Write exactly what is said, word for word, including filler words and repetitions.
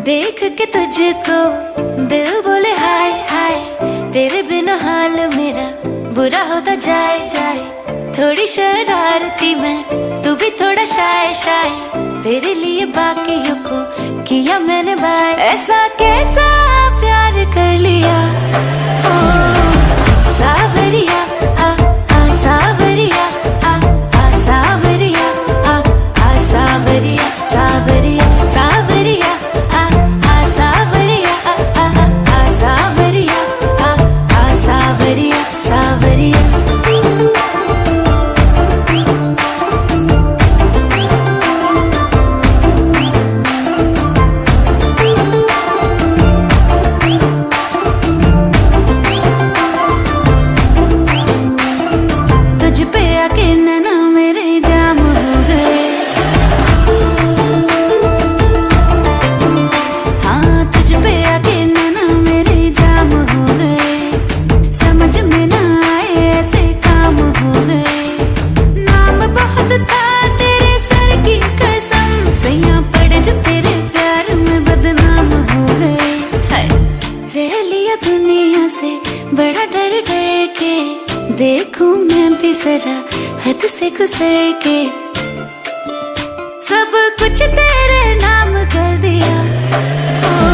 देख के तुझको दिल बोले हाय हाय, तेरे बिना हाल मेरा बुरा होता जाए जाए। थोड़ी शरारती मैं, तू भी थोड़ा शाय शाय, तेरे लिए बाकियों को किया मैंने बाय। ऐसा कैसा प्यार कर लिया ओ सावरिया, आ आ सावरिया, आ आ सावरिया, आ आ सावरिया, सावरिया सावरिया, आ आ सावरिया, आ आ आ सावरिया, आ आ सावरिया सावरिया। दुनिया से बड़ा डर डर के देखूं मैं भी जरा हद से गुजर के, सब कुछ तेरे नाम कर दिया।